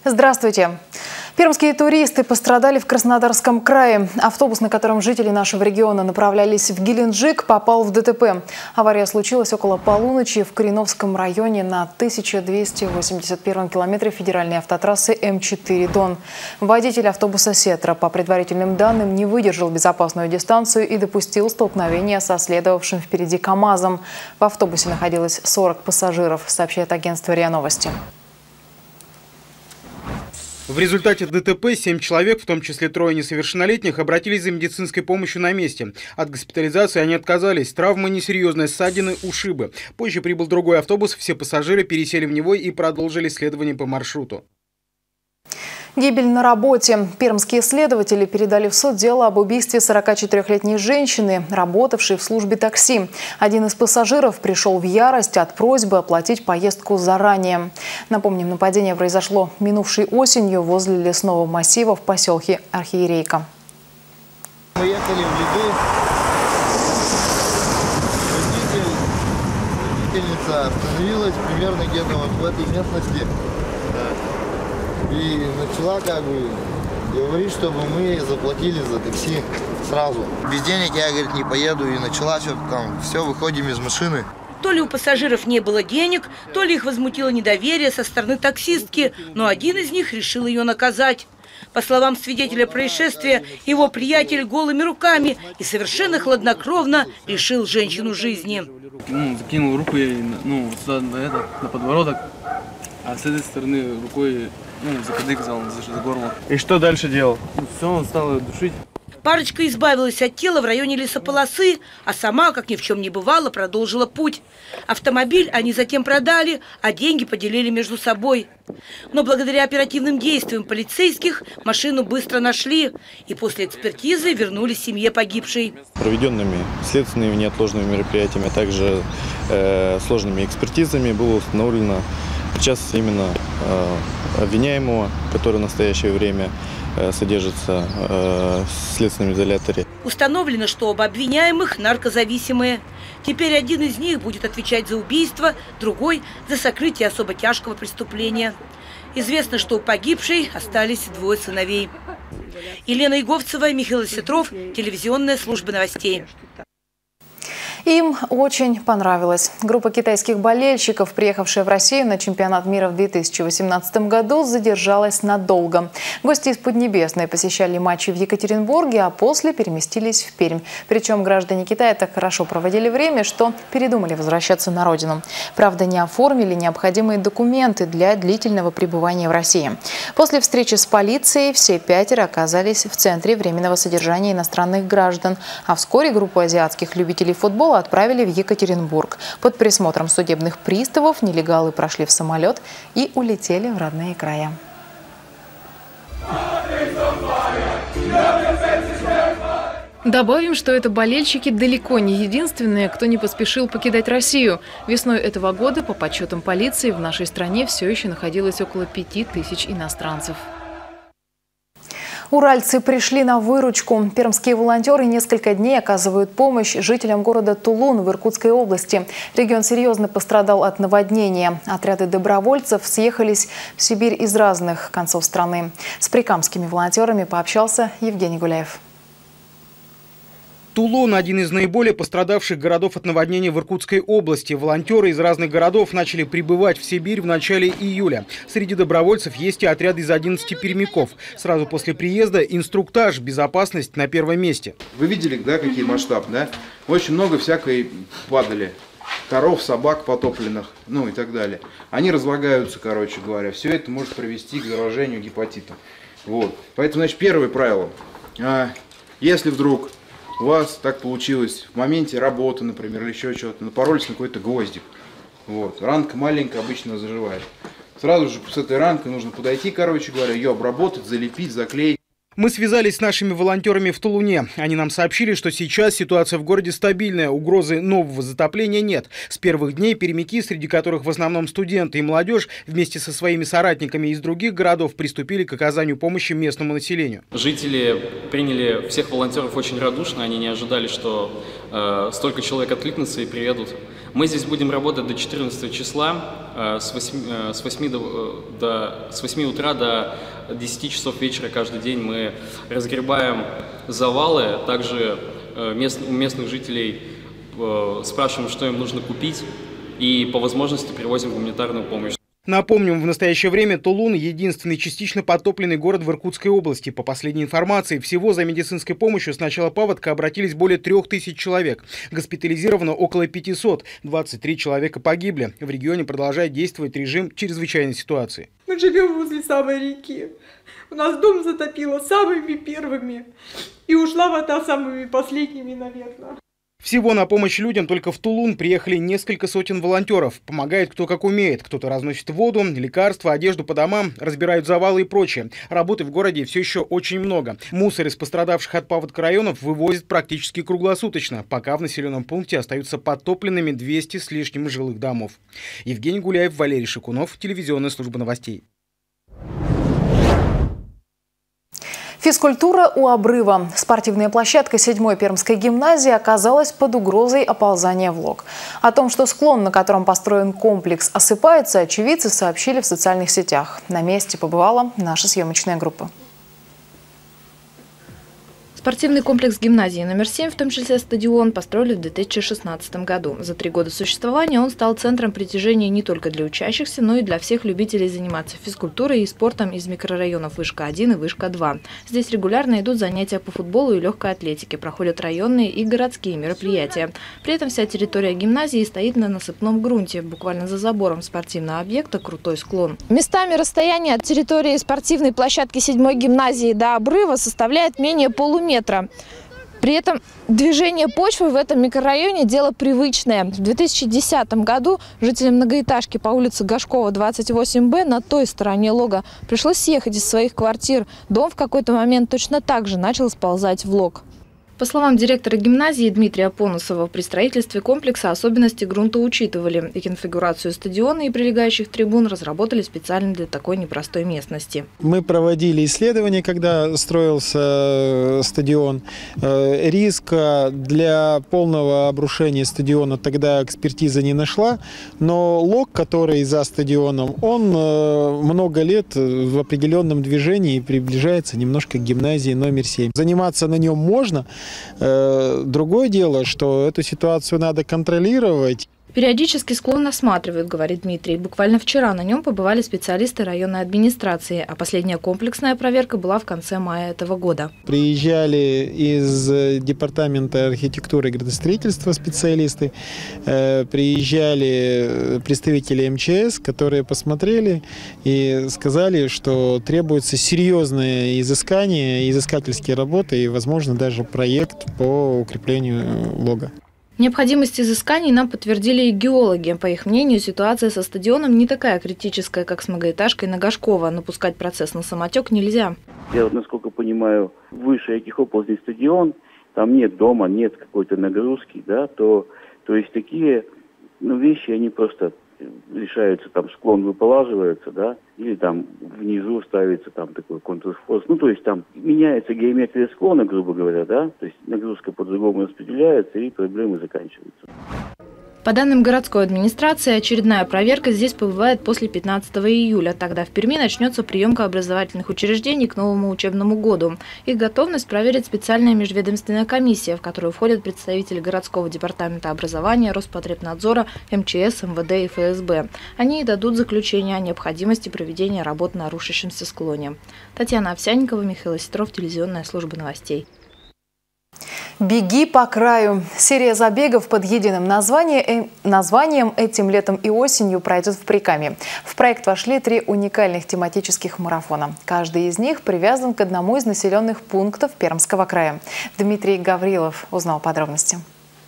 Здравствуйте. Пермские туристы пострадали в Краснодарском крае. Автобус, на котором жители нашего региона направлялись в Геленджик, попал в ДТП. Авария случилась около полуночи в Кореновском районе на 1281 километре федеральной автотрассы М4 Дон. Водитель автобуса «Сетра», по предварительным данным, не выдержал безопасную дистанцию и допустил столкновение со следовавшим впереди КАМАЗом. В автобусе находилось 40 пассажиров, сообщает агентство РИА Новости. В результате ДТП 7 человек, в том числе 3 несовершеннолетних, обратились за медицинской помощью на месте. От госпитализации они отказались. Травмы несерьезные, ссадины, ушибы. Позже прибыл другой автобус, все пассажиры пересели в него и продолжили следование по маршруту. Гибель на работе. Пермские следователи передали в суд дело об убийстве 44-летней женщины, работавшей в службе такси. Один из пассажиров пришел в ярость от просьбы оплатить поездку заранее. Напомним, нападение произошло минувшей осенью возле лесного массива в поселке Архиерейка. Мы ехали в Лиды. Водительница остановилась примерно где-то вот в этой местности. И начала говорить, чтобы мы заплатили за такси сразу. Без денег я, говорит, не поеду. И начала все, выходим из машины. То ли у пассажиров не было денег, то ли их возмутило недоверие со стороны таксистки, но один из них решил ее наказать. По словам свидетеля происшествия, его приятель голыми руками и совершенно хладнокровно лишил женщину жизни. Закинул руку ей сюда, на подбородок, а с этой стороны рукой за кадык взял, за горло. И что дальше делал? Все, он стал ее душить. Парочка избавилась от тела в районе лесополосы, а сама, как ни в чем не бывало, продолжила путь. Автомобиль они затем продали, а деньги поделили между собой. Но благодаря оперативным действиям полицейских машину быстро нашли и после экспертизы вернули семье погибшей. Проведенными следственными неотложными мероприятиями, а также сложными экспертизами было установлено причастность именно обвиняемого, который в настоящее время содержится в следственном изоляторе. Установлено, что оба обвиняемых наркозависимые. Теперь один из них будет отвечать за убийство, другой – за сокрытие особо тяжкого преступления. Известно, что у погибшей остались 2 сыновей. Елена Иговцева, Михаил Сетров, телевизионная служба новостей. Им очень понравилось. Группа китайских болельщиков, приехавшая в Россию на чемпионат мира в 2018 году, задержалась надолго. Гости из Поднебесной посещали матчи в Екатеринбурге, а после переместились в Пермь. Причем граждане Китая так хорошо проводили время, что передумали возвращаться на родину. Правда, не оформили необходимые документы для длительного пребывания в России. После встречи с полицией все 5 оказались в центре временного содержания иностранных граждан. А вскоре группу азиатских любителей футбола отправили в Екатеринбург. Под присмотром судебных приставов нелегалы прошли в самолет и улетели в родные края. Добавим, что это болельщики далеко не единственные, кто не поспешил покидать Россию. Весной этого года, по подсчетам полиции, в нашей стране все еще находилось около 5000 иностранцев. Уральцы пришли на выручку. Пермские волонтеры несколько дней оказывают помощь жителям города Тулун в Иркутской области. Регион серьезно пострадал от наводнения. Отряды добровольцев съехались в Сибирь из разных концов страны. С прикамскими волонтерами пообщался Евгений Гуляев. Тулун – один из наиболее пострадавших городов от наводнения в Иркутской области. Волонтеры из разных городов начали прибывать в Сибирь в начале июля. Среди добровольцев есть и отряд из 11 пермяков. Сразу после приезда инструктаж, безопасность на первом месте. Вы видели, да, какие масштабы, да? Очень много всякой падали. Коров, собак потопленных, и так далее. Они разлагаются, короче говоря. Все это может привести к заражению гепатитом. Вот. Поэтому, значит, первое правило. Если вдруг у вас так получилось в моменте работы, например, или еще что-то, напоролись на какой-то гвоздик. Вот. Ранка маленькая, обычно заживает. Сразу же с этой ранкой нужно подойти, короче говоря, ее обработать, залепить, заклеить. Мы связались с нашими волонтерами в Тулуне. Они нам сообщили, что сейчас ситуация в городе стабильная, угрозы нового затопления нет. С первых дней пермяки, среди которых в основном студенты и молодежь, вместе со своими соратниками из других городов приступили к оказанию помощи местному населению. Жители приняли всех волонтеров очень радушно. Они не ожидали, что столько человек откликнутся и приедут. Мы здесь будем работать до 14 числа, с 8 утра до 10 часов вечера каждый день мы разгребаем завалы, также у местных жителей спрашиваем, что им нужно купить, и по возможности привозим гуманитарную помощь. Напомним, в настоящее время Тулун – единственный частично потопленный город в Иркутской области. По последней информации, всего за медицинской помощью с начала паводка обратились более 3000 человек. Госпитализировано около 500, 23 человека погибли. В регионе продолжает действовать режим чрезвычайной ситуации. Мы живем возле самой реки. У нас дом затопило самыми первыми. И ушла вода самыми последними, наверное. Всего на помощь людям только в Тулун приехали несколько сотен волонтеров. Помогает кто как умеет. Кто-то разносит воду, лекарства, одежду по домам, разбирают завалы и прочее. Работы в городе все еще очень много. Мусор из пострадавших от паводка районов вывозят практически круглосуточно, пока в населенном пункте остаются потопленными 200 с лишним жилых домов. Евгений Гуляев, Валерий Шикунов, телевизионная служба новостей. Физкультура у обрыва. Спортивная площадка 7-й Пермской гимназии оказалась под угрозой оползания в лог. О том, что склон, на котором построен комплекс, осыпается, очевидцы сообщили в социальных сетях. На месте побывала наша съемочная группа. Спортивный комплекс гимназии номер 7, в том числе стадион, построили в 2016 году. За 3 года существования он стал центром притяжения не только для учащихся, но и для всех любителей заниматься физкультурой и спортом из микрорайонов Вышка-1 и Вышка-2. Здесь регулярно идут занятия по футболу и легкой атлетике, проходят районные и городские мероприятия. При этом вся территория гимназии стоит на насыпном грунте. Буквально за забором спортивного объекта крутой склон. Местами расстояние от территории спортивной площадки 7-й гимназии до обрыва составляет менее полуметра. При этом движение почвы в этом микрорайоне – дело привычное. В 2010 году жителям многоэтажки по улице Гашкова, 28Б, на той стороне лога, пришлось съехать из своих квартир. Дом в какой-то момент точно так же начал сползать в лог. По словам директора гимназии Дмитрия Понусова, при строительстве комплекса особенности грунта учитывали. И конфигурацию стадиона и прилегающих трибун разработали специально для такой непростой местности. Мы проводили исследования, когда строился стадион. Риска для полного обрушения стадиона тогда экспертиза не нашла. Но лог, который за стадионом, он много лет в определенном движении приближается немножко к гимназии номер 7. Заниматься на нем можно. Другое дело, что эту ситуацию надо контролировать. Периодически склон осматривают, говорит Дмитрий. Буквально вчера на нем побывали специалисты районной администрации, а последняя комплексная проверка была в конце мая этого года. Приезжали из департамента архитектуры и градостроительства специалисты, приезжали представители МЧС, которые посмотрели и сказали, что требуется серьезное изыскание, изыскательские работы и, возможно, даже проект по укреплению лога. Необходимость изысканий нам подтвердили и геологи. По их мнению, ситуация со стадионом не такая критическая, как с многоэтажкой на Гашкова. Напускать процесс на самотек нельзя. Я, насколько понимаю, выше этих оползней стадион, там нет дома, нет какой-то нагрузки, да, то есть такие вещи, они просто решаются, там склон выполаживается, да, или там внизу ставится там такой контрфорс. То есть там меняется геометрия склона, грубо говоря, да, то есть нагрузка по-другому распределяется и проблемы заканчиваются. По данным городской администрации, очередная проверка здесь побывает после 15 июля. Тогда в Перми начнется приемка образовательных учреждений к новому учебному году. Их готовность проверит специальная межведомственная комиссия, в которую входят представители городского департамента образования, Роспотребнадзора, МЧС, МВД и ФСБ. Они дадут заключение о необходимости проведения работ на рушащемся склоне. Татьяна Овсянникова, Михаил Осетров, телевизионная служба новостей. «Беги по краю». Серия забегов под единым названием этим летом и осенью пройдет в Прикамье. В проект вошли 3 уникальных тематических марафона. Каждый из них привязан к одному из населенных пунктов Пермского края. Дмитрий Гаврилов узнал подробности.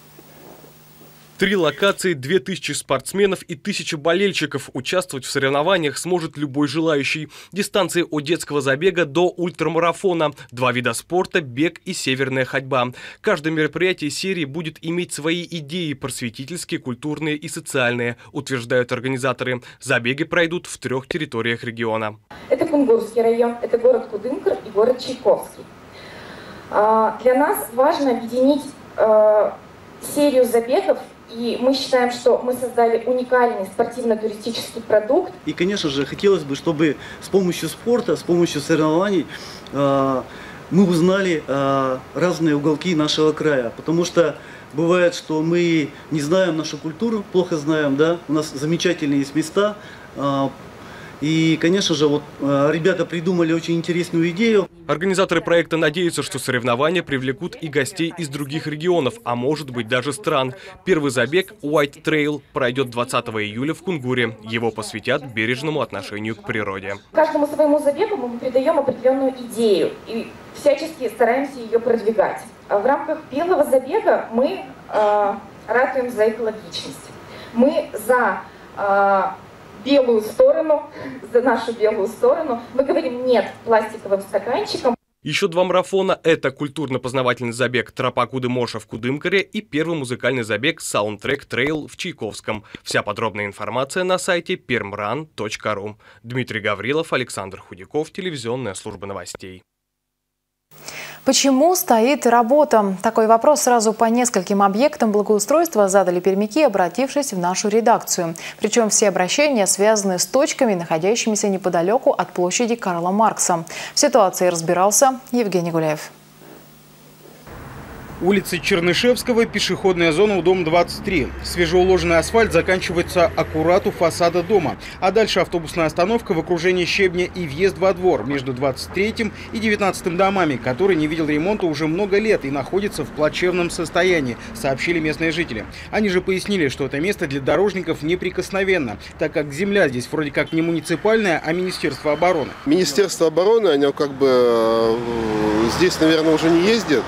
3 локации, 2000 спортсменов и 1000 болельщиков. Участвовать в соревнованиях сможет любой желающий. Дистанции от детского забега до ультрамарафона. 2 вида спорта – бег и северная ходьба. Каждое мероприятие серии будет иметь свои идеи – просветительские, культурные и социальные, утверждают организаторы. Забеги пройдут в 3 территориях региона. Это Кунгурский район, это город Кудымкар и город Чайковский. Для нас важно объединить серию забегов И мы считаем, что мы создали уникальный спортивно-туристический продукт. И, конечно же, хотелось бы, чтобы с помощью спорта, с помощью соревнований мы узнали разные уголки нашего края. Потому что бывает, что мы не знаем нашу культуру, плохо знаем, да? У нас замечательные есть места. И, конечно же, вот ребята придумали очень интересную идею. Организаторы проекта надеются, что соревнования привлекут и гостей из других регионов, а может быть даже стран. Первый забег White Trail пройдет 20 июля в Кунгуре. Его посвятят бережному отношению к природе. Каждому своему забегу мы придаем определенную идею и всячески стараемся ее продвигать. В рамках первого забега мы ратуем за экологичность. Мы за белую сторону, за нашу белую сторону. Мы говорим «нет» пластиковым стаканчикам. Еще два марафона – это культурно-познавательный забег «Тропа Кудымоша» в Кудымкаре и первый музыкальный забег «Soundtrack Trail» в Чайковском. Вся подробная информация на сайте permrun.ru. Дмитрий Гаврилов, Александр Худяков, телевизионная служба новостей. Почему стоит работа? Такой вопрос сразу по нескольким объектам благоустройства задали пермяки, обратившись в нашу редакцию. Причем все обращения связаны с точками, находящимися неподалеку от площади Карла Маркса. В ситуации разбирался Евгений Гуляев. Улица Чернышевского, пешеходная зона у дома 23. Свежеуложенный асфальт заканчивается аккурат у фасада дома. А дальше автобусная остановка в окружении щебня и въезд во двор между 23-м и 19-м домами, который не видел ремонта уже много лет и находится в плачевном состоянии, сообщили местные жители. Они же пояснили, что это место для дорожников неприкосновенно, так как земля здесь вроде как не муниципальная, а Министерство обороны. Министерство обороны, оно как бы здесь, наверное, уже не ездит.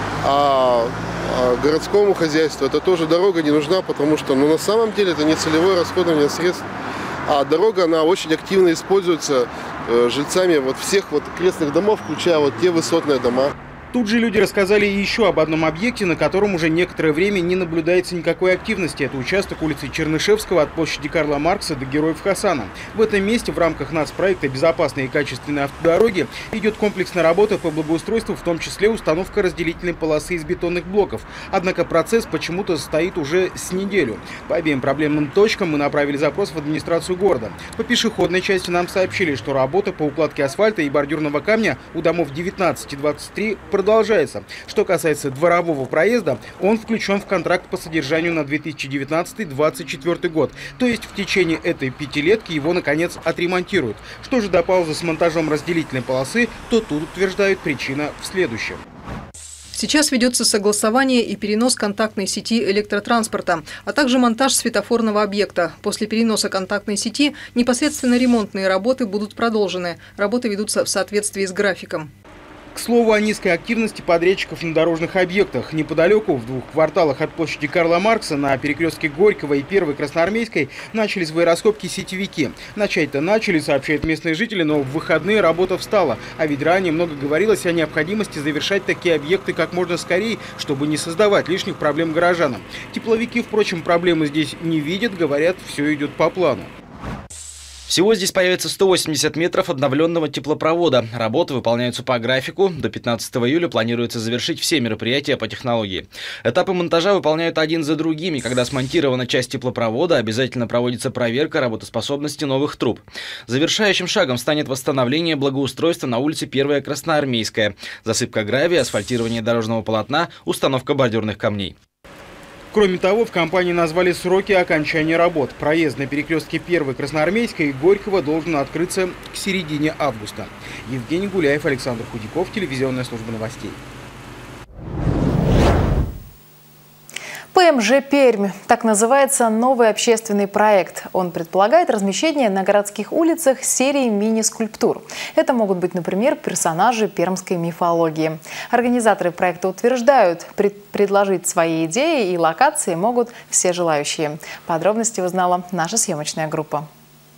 А городскому хозяйству эта тоже дорога не нужна, потому что на самом деле это не целевое расходование средств. А дорога, она очень активно используется жильцами всех окрестных домов, включая те высотные дома. Тут же люди рассказали еще об одном объекте, на котором уже некоторое время не наблюдается никакой активности. Это участок улицы Чернышевского от площади Карла Маркса до Героев Хасана. В этом месте в рамках нацпроекта «Безопасные и качественные автодороги» идет комплексная работа по благоустройству, в том числе установка разделительной полосы из бетонных блоков. Однако процесс почему-то стоит уже с неделю. По обеим проблемным точкам мы направили запрос в администрацию города. По пешеходной части нам сообщили, что работа по укладке асфальта и бордюрного камня у домов 19 и 23 продолжается. Что касается дворового проезда, он включен в контракт по содержанию на 2019-2024 год. То есть в течение этой пятилетки его, наконец, отремонтируют. Что же до паузы с монтажом разделительной полосы, то тут утверждают, причина в следующем. Сейчас ведется согласование и перенос контактной сети электротранспорта, а также монтаж светофорного объекта. После переноса контактной сети непосредственно ремонтные работы будут продолжены. Работы ведутся в соответствии с графиком. К слову о низкой активности подрядчиков на дорожных объектах. Неподалеку, в 2 кварталах от площади Карла Маркса, на перекрестке Горького и 1-й Красноармейской, начали свои раскопки сетевики. Начать-то начали, сообщают местные жители, но в выходные работа встала. А ведь ранее много говорилось о необходимости завершать такие объекты как можно скорее, чтобы не создавать лишних проблем горожанам. Тепловики, впрочем, проблемы здесь не видят, говорят, все идет по плану. Всего здесь появится 180 метров обновленного теплопровода. Работы выполняются по графику. До 15 июля планируется завершить все мероприятия по технологии. Этапы монтажа выполняют один за другим, и когда смонтирована часть теплопровода, обязательно проводится проверка работоспособности новых труб. Завершающим шагом станет восстановление благоустройства на улице 1-я Красноармейская. Засыпка гравия, асфальтирование дорожного полотна, установка бордюрных камней. Кроме того, в компании назвали сроки окончания работ. Проезд на перекрестке 1-й Красноармейской и Горького должен открыться к середине августа. Евгений Гуляев, Александр Худяков, телевизионная служба новостей. ПМЖ «Пермь» – так называется новый общественный проект. Он предполагает размещение на городских улицах серии мини-скульптур. Это могут быть, например, персонажи пермской мифологии. Организаторы проекта утверждают, предложить свои идеи и локации могут все желающие. Подробности узнала наша съемочная группа.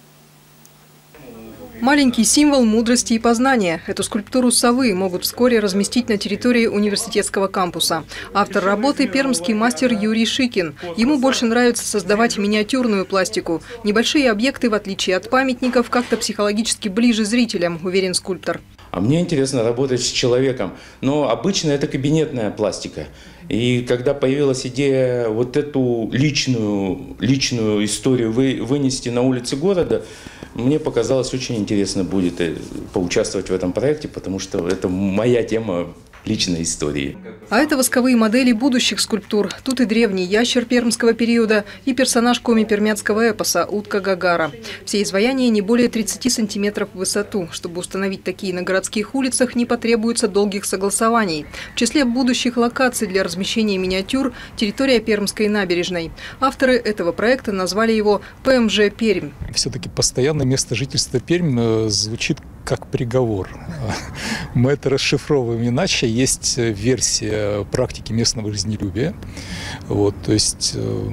Маленький символ мудрости и познания. Эту скульптуру совы могут вскоре разместить на территории университетского кампуса. Автор работы – пермский мастер Юрий Шикин. Ему больше нравится создавать миниатюрную пластику. Небольшие объекты, в отличие от памятников, как-то психологически ближе зрителям, уверен скульптор. А мне интересно работать с человеком, но обычно это кабинетная пластика. И когда появилась идея вот эту личную историю вынести на улицы города, мне показалось, очень интересно будет поучаствовать в этом проекте, потому что это моя тема личной истории. А это восковые модели будущих скульптур. Тут и древний ящер пермского периода, и персонаж коми-пермяцкого эпоса утка Гагара. Все изваяния не более 30 сантиметров в высоту. Чтобы установить такие на городских улицах, не потребуется долгих согласований. В числе будущих локаций для размещения миниатюр – территория Пермской набережной. Авторы этого проекта назвали его ПМЖ Пермь. Все-таки постоянное место жительства Пермь звучит как приговор. Мы это расшифровываем иначе. Есть версия практики местного жизнелюбия. То есть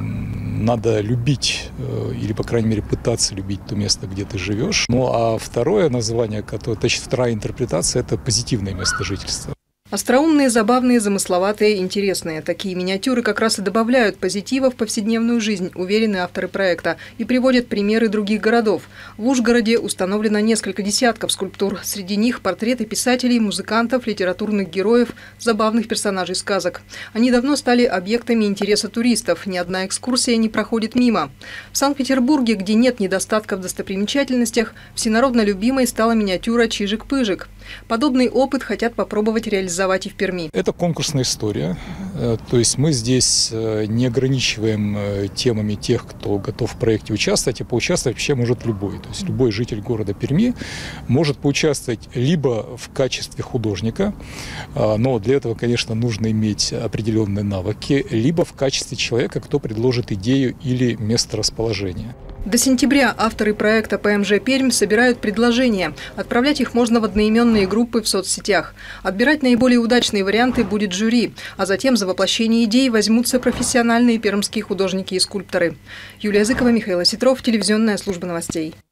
надо любить, или, по крайней мере, пытаться любить то место, где ты живешь. Ну а второе название, вторая интерпретация – это позитивное место жительства. Остроумные, забавные, замысловатые, интересные. Такие миниатюры как раз и добавляют позитива в повседневную жизнь, уверены авторы проекта, и приводят примеры других городов. В Ужгороде установлено несколько десятков скульптур. Среди них портреты писателей, музыкантов, литературных героев, забавных персонажей сказок. Они давно стали объектами интереса туристов. Ни одна экскурсия не проходит мимо. В Санкт-Петербурге, где нет недостатков в достопримечательностях, всенародно любимой стала миниатюра «Чижик-пыжик». Подобный опыт хотят попробовать реализовать и в Перми. Это конкурсная история. То есть мы здесь не ограничиваем темами тех, кто готов в проекте участвовать, а поучаствовать вообще может любой. То есть любой житель города Перми может поучаствовать либо в качестве художника, но для этого, конечно, нужно иметь определенные навыки, либо в качестве человека, кто предложит идею или месторасположение. До сентября авторы проекта ПМЖ Пермь собирают предложения. Отправлять их можно в одноименные группы в соцсетях. Отбирать наиболее удачные варианты будет жюри, а затем за воплощение идей возьмутся профессиональные пермские художники и скульпторы. Юлия Языкова, Михаил Осетров, телевизионная служба новостей.